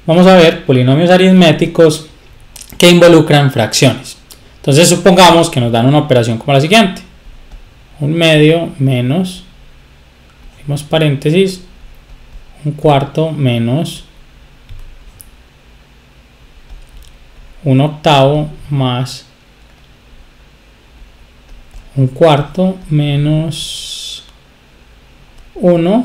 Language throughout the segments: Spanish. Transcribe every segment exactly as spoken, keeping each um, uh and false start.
vamos a ver polinomios aritméticos que involucran fracciones. Entonces supongamos que nos dan una operación como la siguiente: un medio menos, abrimos paréntesis, un cuarto menos un octavo más un cuarto menos uno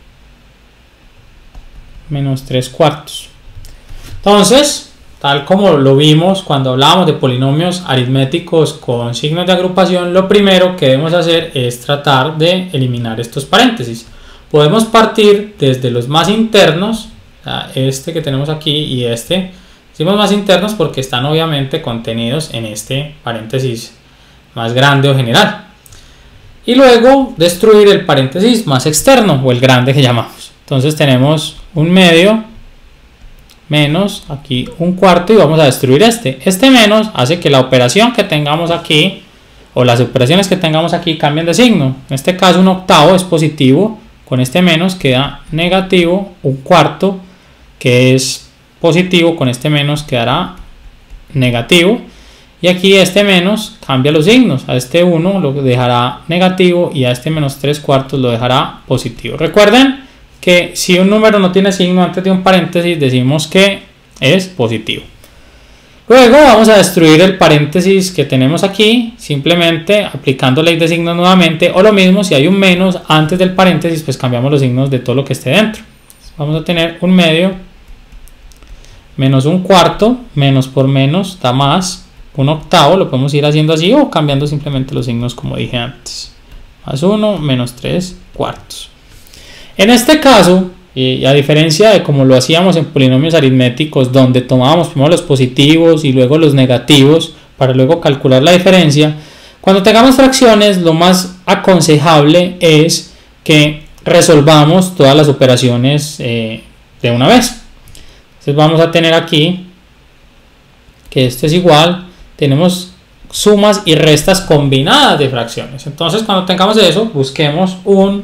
menos tres cuartos. Entonces, tal como lo vimos cuando hablábamos de polinomios aritméticos con signos de agrupación, lo primero que debemos hacer es tratar de eliminar estos paréntesis. Podemos partir desde los más internos, este que tenemos aquí y este. Decimos más internos porque están obviamente contenidos en este paréntesis más grande o general. Y luego destruir el paréntesis más externo o el grande que llamamos. Entonces tenemos un medio menos aquí un cuarto y vamos a destruir este. Este menos hace que la operación que tengamos aquí o las operaciones que tengamos aquí cambien de signo. En este caso un octavo es positivo, con este menos queda negativo, un cuarto que es positivo con este menos quedará negativo, y aquí este menos cambia los signos, a este uno lo dejará negativo y a este menos tres cuartos lo dejará positivo. Recuerden que si un número no tiene signo antes de un paréntesis decimos que es positivo. Luego vamos a destruir el paréntesis que tenemos aquí simplemente aplicando ley de signos nuevamente, o lo mismo si hay un menos antes del paréntesis pues cambiamos los signos de todo lo que esté dentro. Vamos a tener un medio menos un cuarto, menos por menos da más un octavo, lo podemos ir haciendo así o cambiando simplemente los signos como dije antes, más uno menos tres cuartos. En este caso, y a diferencia de como lo hacíamos en polinomios aritméticos donde tomábamos primero los positivos y luego los negativos para luego calcular la diferencia, cuando tengamos fracciones lo más aconsejable es que resolvamos todas las operaciones eh, de una vez. Entonces vamos a tener aquí que esto es igual, tenemos sumas y restas combinadas de fracciones. Entonces cuando tengamos eso, busquemos un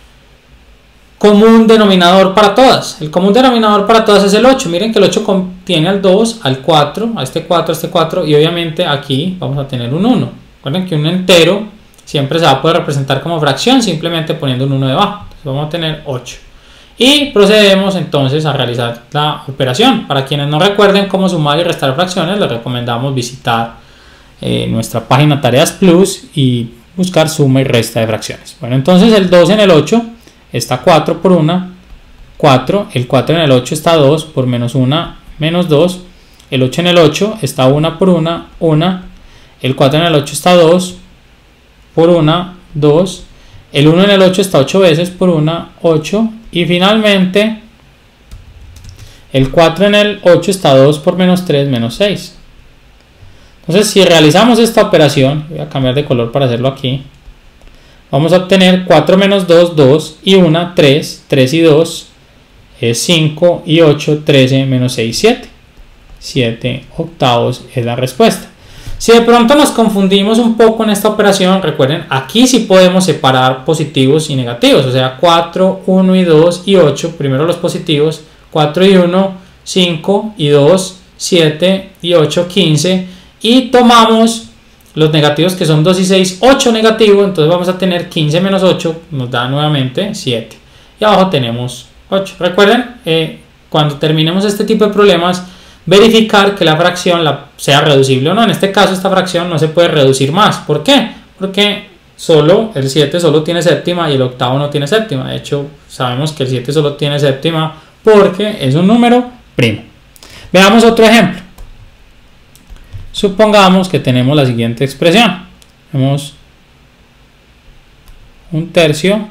común denominador para todas. El común denominador para todas es el ocho. Miren que el ocho contiene al dos, al cuatro, a este cuatro, a este cuatro, y obviamente aquí vamos a tener un uno. Recuerden que un entero siempre se va a poder representar como fracción simplemente poniendo un uno debajo. Entonces vamos a tener ocho. Y procedemos entonces a realizar la operación. Para quienes no recuerden cómo sumar y restar fracciones, les recomendamos visitar eh, nuestra página Tareas Plus y buscar suma y resta de fracciones. Bueno, entonces el dos en el ocho está cuatro por uno, cuatro. El cuatro en el ocho está dos por menos uno, menos dos. El ocho en el ocho está uno por uno, uno. El cuatro en el ocho está dos por uno, dos. El uno en el ocho está ocho veces por uno, ocho. Y finalmente el cuatro en el ocho está dos por menos tres, menos seis. Entonces si realizamos esta operación, voy a cambiar de color para hacerlo aquí, vamos a obtener cuatro menos dos, dos, y uno, tres, tres y dos es cinco, y ocho, trece, menos seis, siete. siete octavos es la respuesta. Si de pronto nos confundimos un poco en esta operación, recuerden, aquí sí podemos separar positivos y negativos, o sea, cuatro, uno y dos y ocho, primero los positivos, cuatro y uno, cinco y dos, siete y ocho, quince, y tomamos los negativos que son dos y seis, ocho negativo, entonces vamos a tener quince menos ocho, nos da nuevamente siete, y abajo tenemos ocho. Recuerden, eh, cuando terminemos este tipo de problemas, verificar que la fracción la, sea reducible o no. En este caso esta fracción no se puede reducir más. ¿Por qué? Porque solo el siete solo tiene séptima y el octavo no tiene séptima. De hecho sabemos que el siete solo tiene séptima porque es un número primo. Veamos otro ejemplo. Supongamos que tenemos la siguiente expresión. Tenemos un tercio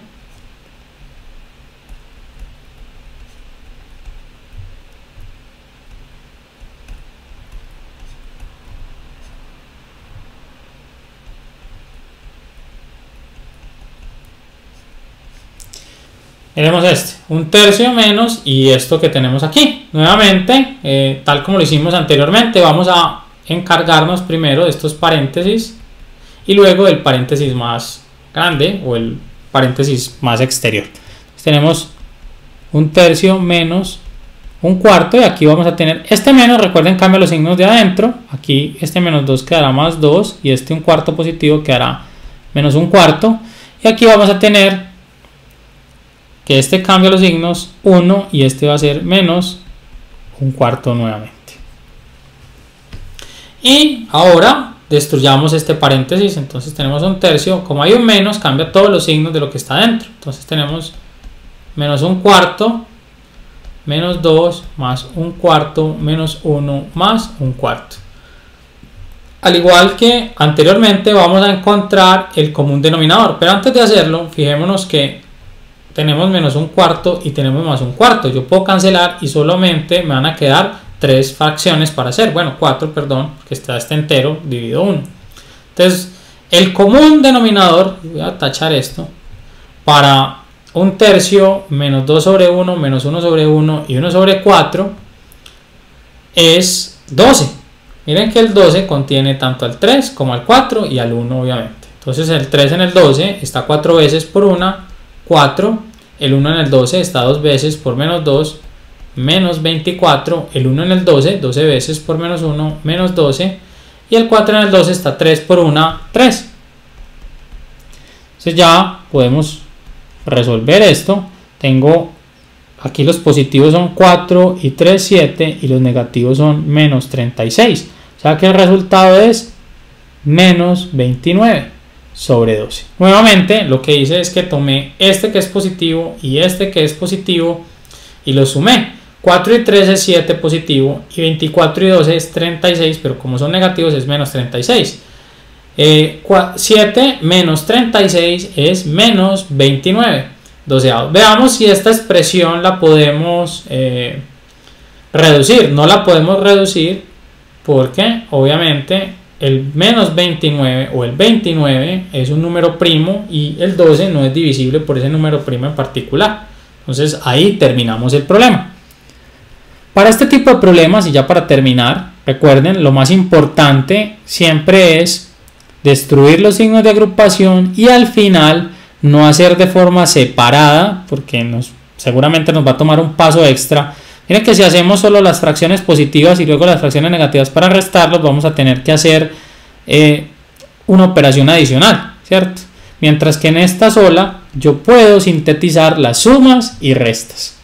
tenemos este, un tercio menos y esto que tenemos aquí. Nuevamente, eh, tal como lo hicimos anteriormente, vamos a encargarnos primero de estos paréntesis y luego del paréntesis más grande o el paréntesis más exterior. Entonces, tenemos un tercio menos un cuarto, y aquí vamos a tener este menos, recuerden, cambia los signos de adentro, aquí este menos dos quedará más dos, y este un cuarto positivo quedará menos un cuarto, y aquí vamos a tener que este cambia los signos uno, y este va a ser menos un cuarto nuevamente. Y ahora destruyamos este paréntesis, entonces tenemos un tercio, como hay un menos, cambia todos los signos de lo que está dentro, entonces tenemos menos un cuarto, menos dos, más un cuarto, menos uno, más un cuarto. Al igual que anteriormente, vamos a encontrar el común denominador, pero antes de hacerlo, fijémonos que tenemos menos un cuarto y tenemos más un cuarto. Yo puedo cancelar y solamente me van a quedar tres fracciones para hacer, bueno, cuatro, perdón, porque está este entero dividido uno. Entonces, el común denominador, voy a tachar esto, para un tercio menos dos sobre uno, menos uno sobre uno y uno sobre cuatro es doce. Miren que el doce contiene tanto al tres como al cuatro y al uno, obviamente. Entonces el tres en el doce está cuatro veces por una, cuatro. El uno en el doce está dos veces por menos dos, menos veinticuatro. El uno en el doce, doce veces por menos uno, menos doce. Y el cuatro en el doce está tres por una, tres. Entonces ya podemos resolver esto. Tengo aquí los positivos son cuatro y tres, siete, y los negativos son menos treinta y seis, o sea que el resultado es menos veintinueve sobre doce. Nuevamente lo que hice es que tomé este que es positivo y este que es positivo y los sumé. Cuatro y tres es siete positivo y veinticuatro y doce es treinta y seis, pero como son negativos es menos treinta y seis. Eh, siete menos treinta y seis es menos veintinueve doceavos. Veamos si esta expresión la podemos eh, reducir. No la podemos reducir porque obviamente el menos veintinueve o el veintinueve es un número primo y el doce no es divisible por ese número primo en particular. Entonces ahí terminamos el problema. Para este tipo de problemas, y ya para terminar, recuerden, lo más importante siempre es destruir los signos de agrupación y al final no hacer de forma separada, porque nos, seguramente nos va a tomar un paso extra. Miren que si hacemos solo las fracciones positivas y luego las fracciones negativas para restarlos, vamos a tener que hacer eh, una operación adicional, ¿cierto? Mientras que en esta sola yo puedo sintetizar las sumas y restas.